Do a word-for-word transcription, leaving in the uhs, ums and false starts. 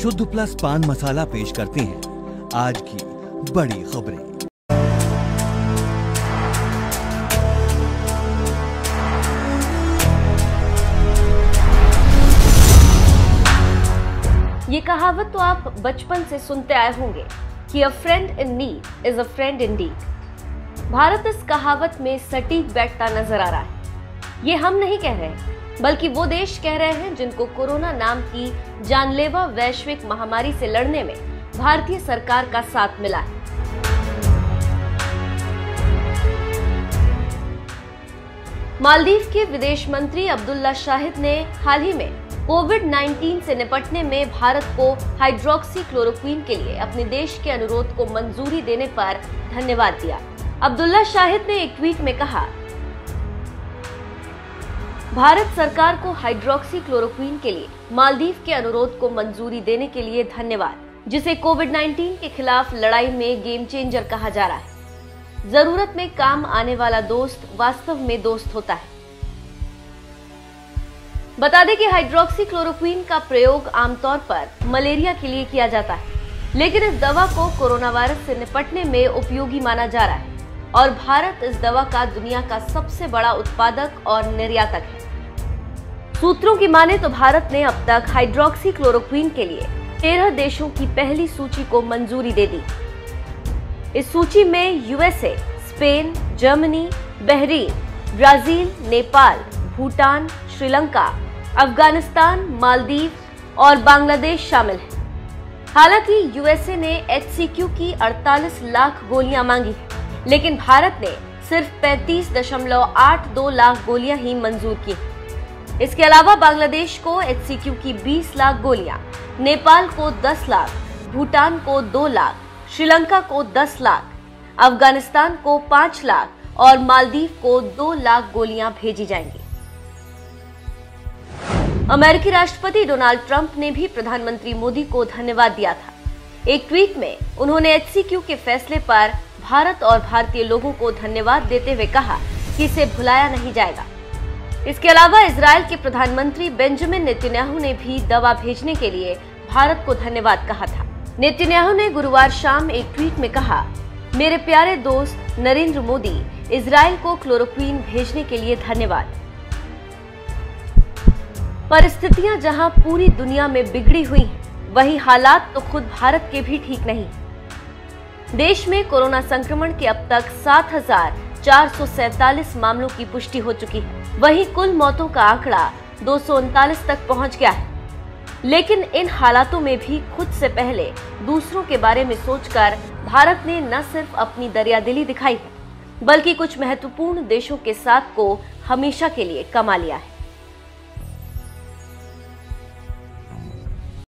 शुद्ध प्लस पान मसाला पेश करते हैं आज की बड़ी खबरें। ये कहावत तो आप बचपन से सुनते आए होंगे कि a friend in need is a friend indeed. Bharat इस कहावत में सटीक बैठता नजर आ रहा है। ये हम नहीं कह रहे, बल्कि वो देश कह रहे हैं जिनको कोरोना नाम की जानलेवा वैश्विक महामारी से लड़ने में भारतीय सरकार का साथ मिला है। मालदीव के विदेश मंत्री अब्दुल्ला शाहिद ने हाल ही में कोविड उन्नीस से निपटने में भारत को हाइड्रोक्सी क्लोरोक्वीन के लिए अपने देश के अनुरोध को मंजूरी देने पर धन्यवाद दिया। अब्दुल्ला शाहिद ने एक ट्वीट में कहा, भारत सरकार को हाइड्रोक्सी क्लोरोक्वीन के लिए मालदीव के अनुरोध को मंजूरी देने के लिए धन्यवाद, जिसे कोविड उन्नीस के खिलाफ लड़ाई में गेम चेंजर कहा जा रहा है। जरूरत में काम आने वाला दोस्त वास्तव में दोस्त होता है। बता दें कि हाइड्रोक्सी क्लोरोक्वीन का प्रयोग आमतौर पर मलेरिया के लिए किया जाता है, लेकिन इस दवा को कोरोना वायरस से निपटने में उपयोगी माना जा रहा है और भारत इस दवा का दुनिया का सबसे बड़ा उत्पादक और निर्यातक है। सूत्रों की माने तो भारत ने अब तक हाइड्रोक्सी क्लोरोक्वीन के लिए तेरह देशों की पहली सूची को मंजूरी दे दी। इस सूची में USA, Spain, Germany, Bahrain, Brazil, Nepal, Bhutan, Sri Lanka, Afghanistan, Maldives और बांग्लादेश शामिल है। हालांकि यूएसए ने एचसीक्यू की अड़तालीस लाख गोलियां मांगी है, लेकिन भारत ने सिर्फ पैंतीस दशमलव आठ दो लाख गोलियां ही मंजूर की। इसके अलावा बांग्लादेश को एचसीक्यू की बीस लाख गोलियां, नेपाल को दस लाख, भूटान को दो लाख, श्रीलंका को दस लाख, अफगानिस्तान को पांच लाख और मालदीव को दो लाख गोलियां भेजी जाएंगी। अमेरिकी राष्ट्रपति डोनाल्ड ट्रंप ने भी प्रधानमंत्री मोदी को धन्यवाद दिया था। एक ट्वीट में उन्होंने एचसीक्यू के फैसले पर भारत और भारतीय लोगों को धन्यवाद देते हुए कहा कि इसे भुलाया नहीं जाएगा। इसके अलावा इजराइल के प्रधानमंत्री बेंजामिन नेतन्याहू ने भी दवा भेजने के लिए भारत को धन्यवाद कहा था। नेतन्याहू ने गुरुवार शाम एक ट्वीट में कहा, मेरे प्यारे दोस्त नरेंद्र मोदी, इजराइल को क्लोरोक्वीन भेजने के लिए धन्यवाद। परिस्थितियां जहां पूरी दुनिया में बिगड़ी हुई हैं, वहीं हालात तो खुद भारत के भी ठीक नहीं। देश में कोरोना संक्रमण के अब तक सात हजार चार सौ सैतालीस मामलों की पुष्टि हो चुकी है। वहीं कुल मौतों का आंकड़ा दो सौ उनतालीस तक पहुंच गया है। लेकिन इन हालातों में भी खुद से पहले दूसरों के बारे में सोचकर भारत ने न सिर्फ अपनी दरियादिली दिखाई है, बल्कि कुछ महत्वपूर्ण देशों के साथ को हमेशा के लिए कमा लिया है।